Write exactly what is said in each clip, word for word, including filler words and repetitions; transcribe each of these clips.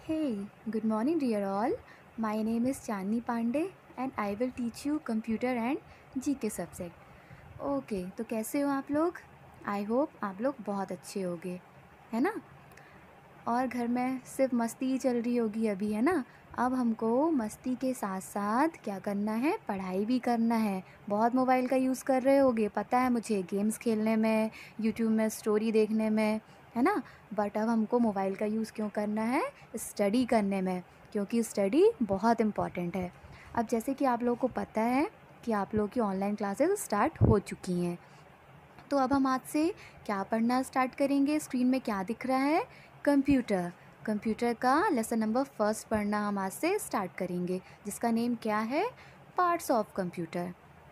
Hey, good morning, dear all. My name is Chandni Pandey and I will teach you computer and जी के subject. Okay, तो कैसे हो आप लोग? I hope आप लोग बहुत अच्छे होगे, है ना? और घर में सिर्फ मस्ती ही चल रही होगी अभी, है ना? अब हमको मस्ती के साथ साथ क्या करना है, पढ़ाई भी करना है। बहुत मोबाइल का यूज़ कर रहे होगे, पता है मुझे, गेम्स खेलने में, यूट्यूब में स्टोरी देखने में, है ना? बट अब हमको मोबाइल का यूज़ क्यों करना है? स्टडी करने में, क्योंकि स्टडी बहुत इम्पॉर्टेंट है। अब जैसे कि आप लोगों को पता है कि आप लोगों की ऑनलाइन क्लासेस स्टार्ट हो चुकी हैं, तो अब हम आज से क्या पढ़ना स्टार्ट करेंगे? स्क्रीन में क्या दिख रहा है? कंप्यूटर। कंप्यूटर का लेसन नंबर फर्स्ट पढ़ना हम आज से स्टार्ट करेंगे, जिसका नेम क्या है? Parts of computer.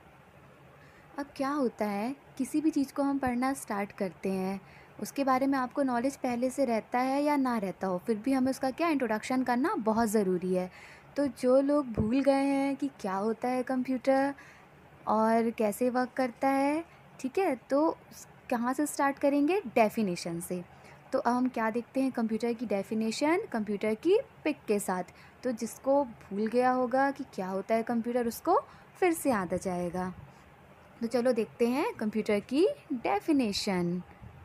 अब क्या होता है, किसी भी चीज़ को हम पढ़ना स्टार्ट करते हैं, उसके बारे में आपको नॉलेज पहले से रहता है या ना रहता हो, फिर भी हमें उसका क्या इंट्रोडक्शन करना बहुत ज़रूरी है। तो जो लोग भूल गए हैं कि क्या होता है कंप्यूटर और कैसे वर्क करता है, ठीक है, तो कहाँ से स्टार्ट करेंगे? डेफिनेशन से। तो अब हम क्या देखते हैं? कंप्यूटर की डेफिनेशन कंप्यूटर की पिक के साथ। तो जिसको भूल गया होगा कि क्या होता है कंप्यूटर, उसको फिर से याद आ जाएगा। तो चलो देखते हैं कंप्यूटर की definition.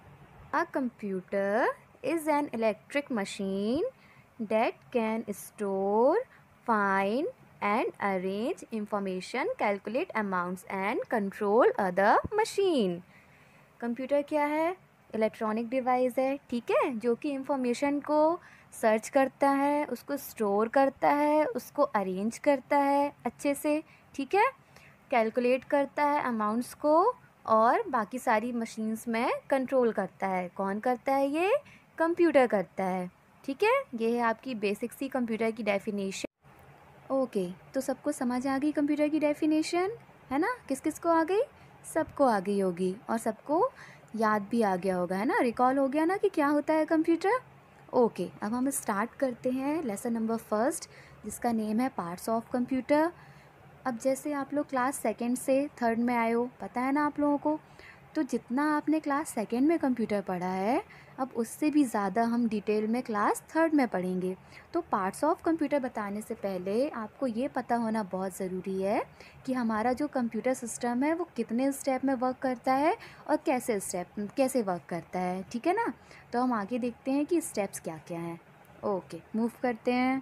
A computer is an electric machine that can store, find and arrange information, calculate amounts and control other machine। Computer क्या है? इलेक्ट्रॉनिक डिवाइस है, ठीक है, जो कि इंफॉर्मेशन को सर्च करता है, उसको स्टोर करता है, उसको अरेंज करता है अच्छे से, ठीक है, कैलकुलेट करता है अमाउंट्स को, और बाकी सारी मशीन्स में कंट्रोल करता है। कौन करता है? ये कंप्यूटर करता है, ठीक है। ये है आपकी बेसिक सी कंप्यूटर की डेफिनेशन। ओके, तो सबको समझ आ गई कंप्यूटर की डेफिनेशन, है ना? किस किस को आ गई? सबको आ गई होगी, और सबको याद भी आ गया होगा, है ना? रिकॉल हो गया ना कि क्या होता है कंप्यूटर। ओके, अब हम स्टार्ट करते हैं लेसन नंबर फर्स्ट, जिसका नेम है पार्ट्स ऑफ कंप्यूटर। अब जैसे आप लोग क्लास सेकंड से थर्ड में आए हो, पता है ना आप लोगों को, तो जितना आपने क्लास सेकंड में कंप्यूटर पढ़ा है, अब उससे भी ज़्यादा हम डिटेल में क्लास थर्ड में पढ़ेंगे। तो पार्ट्स ऑफ कंप्यूटर बताने से पहले आपको ये पता होना बहुत ज़रूरी है कि हमारा जो कंप्यूटर सिस्टम है वो कितने स्टेप में वर्क करता है और कैसे स्टेप कैसे वर्क करता है, ठीक है ना? तो हम आगे देखते हैं कि स्टेप्स क्या क्या हैं। ओके, मूव करते हैं।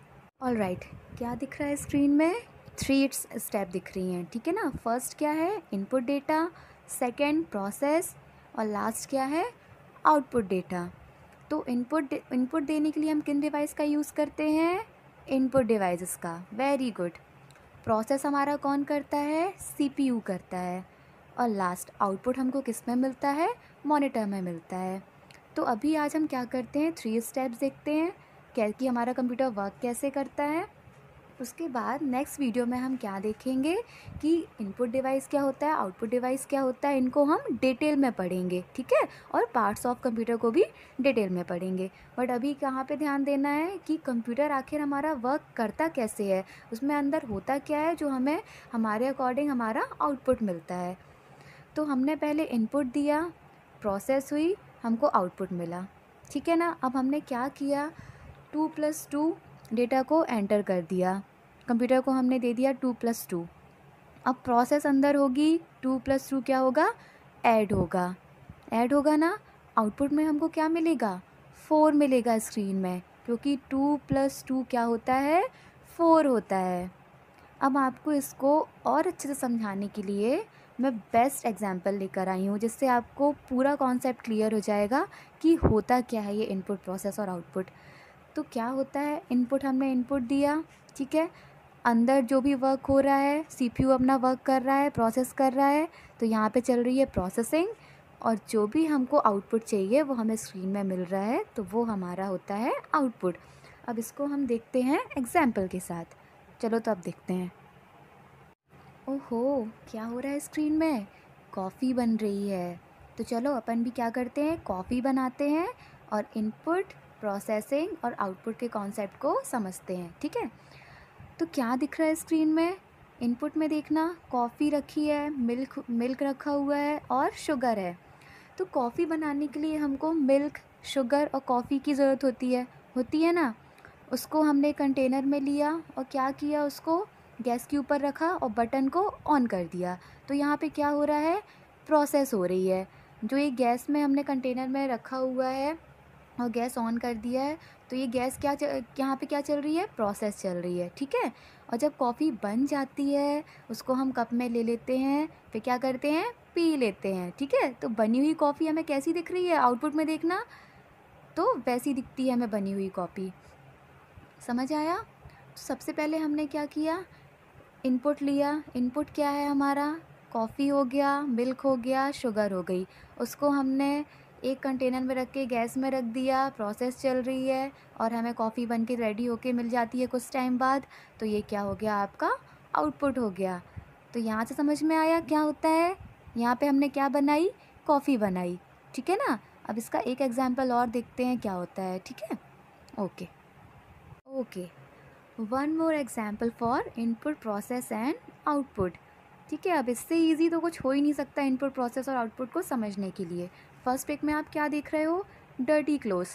ऑल राइट, क्या दिख रहा है स्क्रीन में? थ्री स्टेप दिख रही हैं, ठीक है ना? फर्स्ट क्या है? इनपुट डेटा, सेकंड प्रोसेस, और लास्ट क्या है? Output data. तो इनपुट इनपुट देने के लिए हम किन डिवाइस का यूज़ करते हैं? इनपुट डिवाइसेस का। Very good. प्रोसेस हमारा कौन करता है? सीपीयू करता है। और लास्ट आउटपुट हमको किस में मिलता है? मॉनिटर में मिलता है। तो अभी आज हम क्या करते हैं? थ्री स्टेप्स देखते हैं क्या कि हमारा कंप्यूटर वर्क कैसे करता है। उसके बाद नेक्स्ट वीडियो में हम क्या देखेंगे कि इनपुट डिवाइस क्या होता है, आउटपुट डिवाइस क्या होता है, इनको हम डिटेल में पढ़ेंगे, ठीक है, और पार्ट्स ऑफ कंप्यूटर को भी डिटेल में पढ़ेंगे। बट अभी कहाँ पे ध्यान देना है कि कंप्यूटर आखिर हमारा वर्क करता कैसे है, उसमें अंदर होता क्या है जो हमें हमारे अकॉर्डिंग हमारा आउटपुट मिलता है। तो हमने पहले इनपुट दिया, प्रोसेस हुई, हमको आउटपुट मिला, ठीक है ना? अब हमने क्या किया? टू प्लस टू डेटा को एंटर कर दिया, कंप्यूटर को हमने दे दिया टू प्लस टू। अब प्रोसेस अंदर होगी, टू प्लस टू क्या होगा? ऐड होगा, ऐड होगा ना? आउटपुट में हमको क्या मिलेगा? फोर मिलेगा स्क्रीन में, क्योंकि टू प्लस टू क्या होता है? फोर होता है। अब आपको इसको और अच्छे से समझाने के लिए मैं बेस्ट एग्जांपल लेकर आई हूँ, जिससे आपको पूरा कॉन्सेप्ट क्लियर हो जाएगा कि होता क्या है ये इनपुट, प्रोसेस और आउटपुट। तो क्या होता है? इनपुट, हमने इनपुट दिया, ठीक है, अंदर जो भी वर्क हो रहा है, सीपीयू अपना वर्क कर रहा है, प्रोसेस कर रहा है, तो यहाँ पे चल रही है प्रोसेसिंग, और जो भी हमको आउटपुट चाहिए वो हमें स्क्रीन में मिल रहा है, तो वो हमारा होता है आउटपुट। अब इसको हम देखते हैं एग्जाम्पल के साथ। चलो तो अब देखते हैं। ओहो, क्या हो रहा है स्क्रीन में? कॉफ़ी बन रही है। तो चलो अपन भी क्या करते हैं, कॉफ़ी बनाते हैं और इनपुट, प्रोसेसिंग और आउटपुट के कॉन्सेप्ट को समझते हैं, ठीक है। तो क्या दिख रहा है स्क्रीन में? इनपुट में देखना, कॉफ़ी रखी है, मिल्क मिल्क रखा हुआ है और शुगर है। तो कॉफ़ी बनाने के लिए हमको मिल्क, शुगर और कॉफ़ी की ज़रूरत होती है होती है ना? उसको हमने कंटेनर में लिया और क्या किया, उसको गैस के ऊपर रखा और बटन को ऑन कर दिया। तो यहाँ पे क्या हो रहा है, प्रोसेस हो रही है। जो ये गैस में हमने कंटेनर में रखा हुआ है और गैस ऑन कर दिया है, तो ये गैस क्या च- यहाँ पे क्या चल रही है, प्रोसेस चल रही है, ठीक है। और जब कॉफ़ी बन जाती है उसको हम कप में ले लेते हैं, फिर क्या करते हैं, पी लेते हैं, ठीक है। तो बनी हुई कॉफ़ी हमें कैसी दिख रही है, आउटपुट में देखना, तो वैसी दिखती है हमें बनी हुई कॉफ़ी। समझ आया। तो सबसे पहले हमने क्या किया, इनपुट लिया। इनपुट क्या है हमारा, कॉफ़ी हो गया, मिल्क हो गया, शुगर हो गई। उसको हमने एक कंटेनर में रख के गैस में रख दिया, प्रोसेस चल रही है और हमें कॉफ़ी बन के रेडी होके मिल जाती है कुछ टाइम बाद। तो ये क्या हो गया, आपका आउटपुट हो गया। तो यहाँ से समझ में आया क्या होता है, यहाँ पे हमने क्या बनाई, कॉफ़ी बनाई, ठीक है ना। अब इसका एक एग्जाम्पल और देखते हैं क्या होता है, ठीक है। Okay okay one more example for input process and output. ठीक है, अब इससे इजी तो कुछ हो ही नहीं सकता इनपुट प्रोसेस और आउटपुट को समझने के लिए। फर्स्ट पिक में आप क्या देख रहे हो, dirty cloth,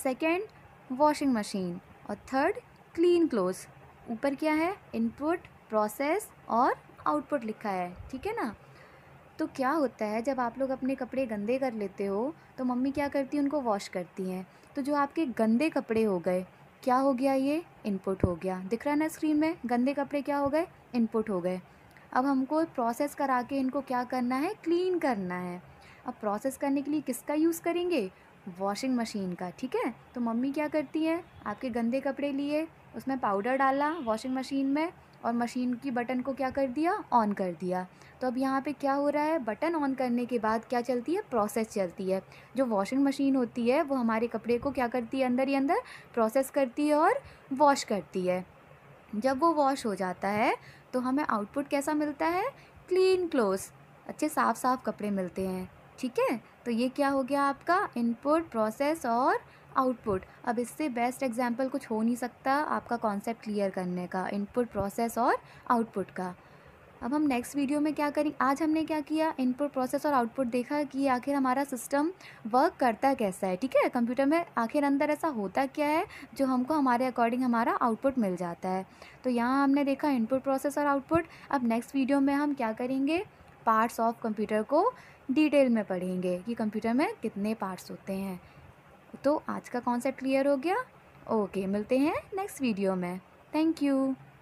second washing machine और थर्ड क्लीन क्लोथ। ऊपर क्या है, इनपुट प्रोसेस और आउटपुट लिखा है, ठीक है ना। तो क्या होता है, जब आप लोग अपने कपड़े गंदे कर लेते हो तो मम्मी क्या करती है, उनको वॉश करती हैं। तो जो आपके गंदे कपड़े हो गए, क्या हो गया, ये इनपुट हो गया। दिख रहा है ना स्क्रीन में, गंदे कपड़े क्या हो गए, इनपुट हो गए। अब हमको प्रोसेस करा के इनको क्या करना है, क्लीन करना है। अब प्रोसेस करने के लिए किसका यूज़ करेंगे, वॉशिंग मशीन का, ठीक है। तो मम्मी क्या करती है, आपके गंदे कपड़े लिए, उसमें पाउडर डाला वॉशिंग मशीन में और मशीन की बटन को क्या कर दिया, ऑन कर दिया। तो अब यहाँ पे क्या हो रहा है, बटन ऑन करने के बाद क्या चलती है, प्रोसेस चलती है। जो वॉशिंग मशीन होती है वो हमारे कपड़े को क्या करती है, अंदर ही अंदर प्रोसेस करती है और वॉश करती है। जब वो वॉश हो जाता है तो हमें आउटपुट कैसा मिलता है, क्लीन क्लोथ्स, अच्छे साफ साफ कपड़े मिलते हैं, ठीक है। तो ये क्या हो गया आपका इनपुट प्रोसेस और आउटपुट। अब इससे बेस्ट एग्जाम्पल कुछ हो नहीं सकता आपका कॉन्सेप्ट क्लियर करने का, इनपुट प्रोसेस और आउटपुट का। अब हम नेक्स्ट वीडियो में क्या करें, आज हमने क्या किया, इनपुट प्रोसेस और आउटपुट देखा कि आखिर हमारा सिस्टम वर्क करता कैसा है, ठीक है। कंप्यूटर में आखिर अंदर ऐसा होता क्या है जो हमको हमारे अकॉर्डिंग हमारा आउटपुट मिल जाता है। तो यहाँ हमने देखा इनपुट प्रोसेस और आउटपुट। अब नेक्स्ट वीडियो में हम क्या करेंगे, पार्ट्स ऑफ कंप्यूटर को डिटेल में पढ़ेंगे कि कंप्यूटर में कितने पार्ट्स होते हैं। तो आज का कॉन्सेप्ट क्लियर हो गया। ओके, मिलते हैं नेक्स्ट वीडियो में। Thank you.